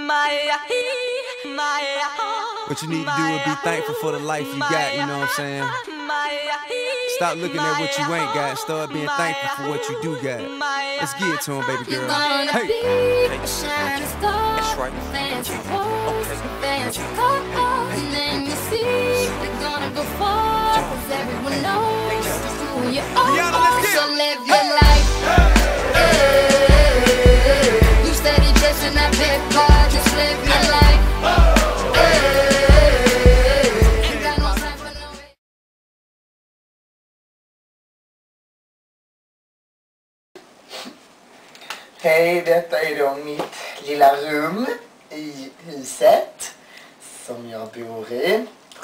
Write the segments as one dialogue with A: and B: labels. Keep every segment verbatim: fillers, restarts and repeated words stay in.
A: What you need to do is be thankful for the life you got, you know what I'm saying? Stop looking at what you ain't got, start being thankful for what you do got. Let's get it to him, baby girl. Hey!
B: That's right. Fancy clothes, fancy cars, and then you see they're gonna go far, cause everyone knows who you are. So live your life. Hey, you steady chasing that paper, just live your life. Hey, ain't got no time for no.
C: Hej, detta är då mitt lilla rum i huset som jag bor i.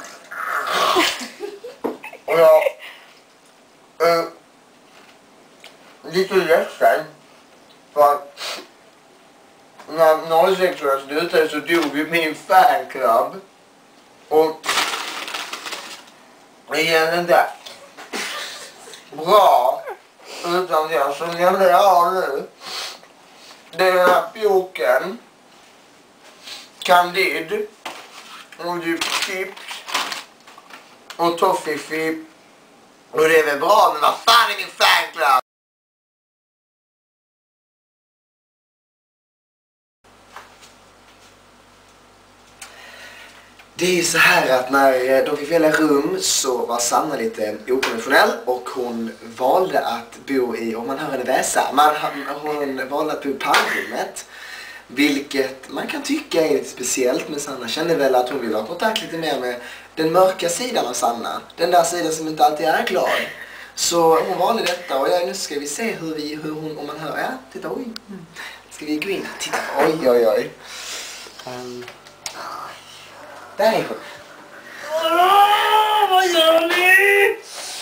C: Och jag är äh, lite ledsen för att när noll sex år slutade så dog ju min fanclub. Och det är inte bra utan det som jag har nu. Det är den här boken, Candid, och typ chips, och toffifee, och det är väl bra, men vad fan är min fanclub? Det är ju så här att när de fick välja rum så var Sanna lite okonventionell och hon valde att bo i, om man hör henne väsa, man, hon valde att bo i pannrummet. Vilket man kan tycka är lite speciellt, men Sanna kände väl att hon ville ha kontakt lite mer med den mörka sidan av Sanna. Den där sidan som inte alltid är glad. Så hon valde detta och ja, nu ska vi se hur, vi, hur hon, om man hör, ja, titta, oj. Ska vi gå in? Titta, oj, oj, oj. Um, Där är hon.
D: Åh, vad gör ni?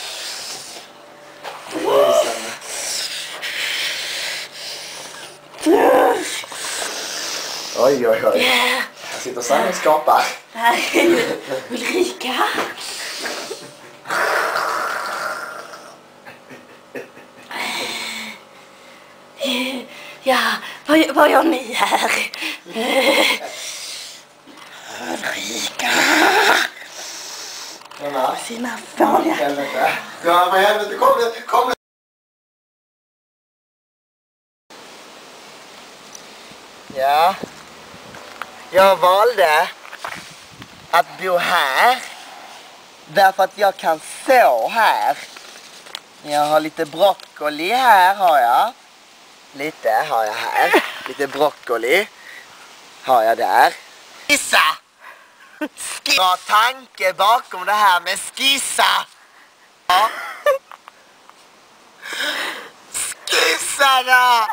C: Oj, oj, oj. Här sitter Sanna och skapar.
D: Här är Ulrika. Ja, vad, vad gör ni här? Ulrika.
C: Sanna.
D: Sina vanliga.
C: Helvete. Ja, men helvete, kom nu, kom nu. Ja. Jag valde att bo här därför att jag kan så här. Jag har lite broccoli här, har jag. Lite har jag här. Lite broccoli har jag där. Skissa! Bra tanke bakom det här med skissa. Ja. Skissa då!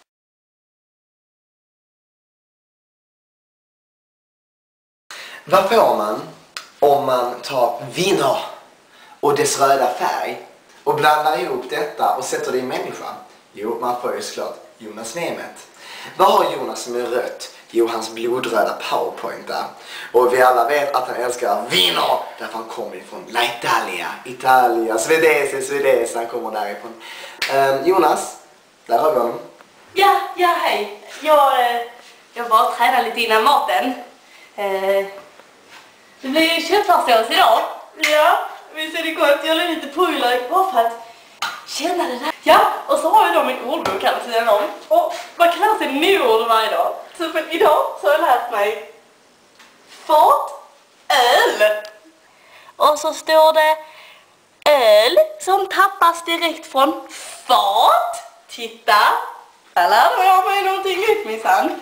C: Vad får man om man tar viner och dess röda färg och blandar ihop detta och sätter det i människa? Jo, man får ju såklart Jonas Nemet. Vad har Jonas som är rött? Jo, hans blodröda powerpoint där. Och vi alla vet att han älskar viner därför han kommer ifrån La Italia. Italia, Svedese, Svedese, han kommer därifrån. Um, Jonas, där har vi honom.
D: Ja, ja, hej. Jag, eh, jag bara tränar lite innan maten. Eh, det blir ju köttfärssås idag. Ja, visst är det gott. Jag lägger lite purjolök på för att känna det där. Ja, och så har jag då min ordbok här vid sidan om. Och man kan lära sig nya ord varje dag. Så för idag så har jag lärt mig fat, öl. Och så står det öl som tappas direkt från fat. Titta, här lärde jag mig någonting nytt, minsann.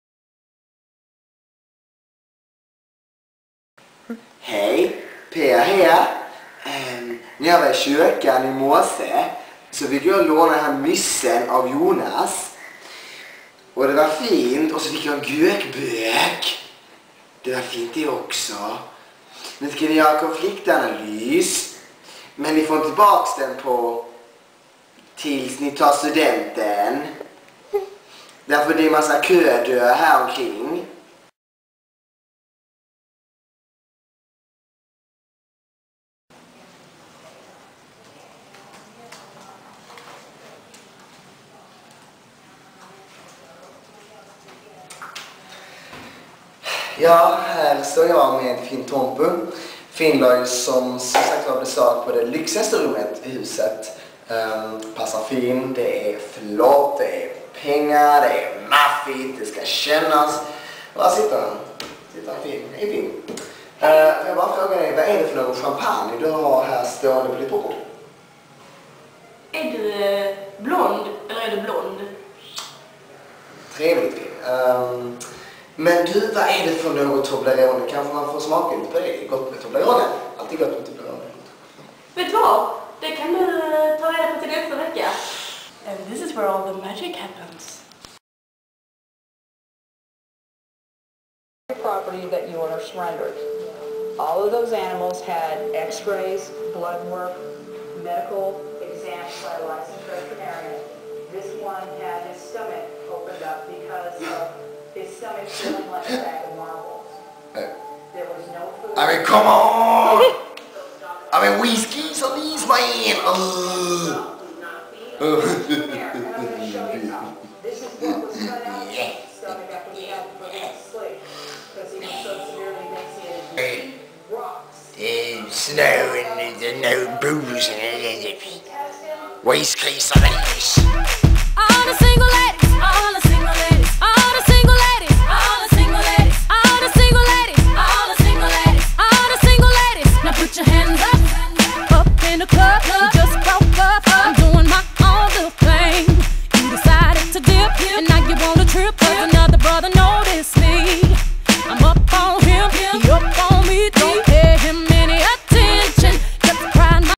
C: Hej, Pia här. Um, när jag var i kyrkan i morse så fick jag låna den här myssen av Jonas. Och det var fint. Och så fick jag en gökbök. Det var fint det också. Nu ska ni göra konfliktanalys. Men ni får tillbaka den på tills ni tar studenten. Därför det är en massa ködö här omkring. Ja, här står jag med Finn Tompu. Finn var som sagt var besök på det lyxigaste rummet i huset. Um, passar Finn, det är flott, det är pengar, det är maffigt, det ska kännas. Var sitter han? Sitter han Finn? Hej Finn. Uh, jag bara frågar dig, vad är det för någon champagne du har här stående på ditt bord?
D: Är du eh, blond eller är du blond?
C: Trevligt Finn. Um, men du, vad är det för något Toblerone? Kanske man får smaka lite på det. Det är gott med Toblerone. Alltid gott med Toblerone.
D: Vet du vad? Det kan du uh, ta reda på till nästa vecka. And this is where all the magic happens.
E: Property that you are surrendered. All of those animals had x-rays, blood work, medical exams by a licensed veterinarian. This one had his stomach opened up because of his stomach feeling like a bag of marbles. There was no food.
C: I mean, come on! I mean, whiskey's on these, man! Uh.
E: Here, and I'm going to show you something. This is what was cut out of his stomach after we had to put him to sleep. Because he was so severely emaciated. Rocks.
C: Uh, snow and uh, no booze and uh, whiskey's on these.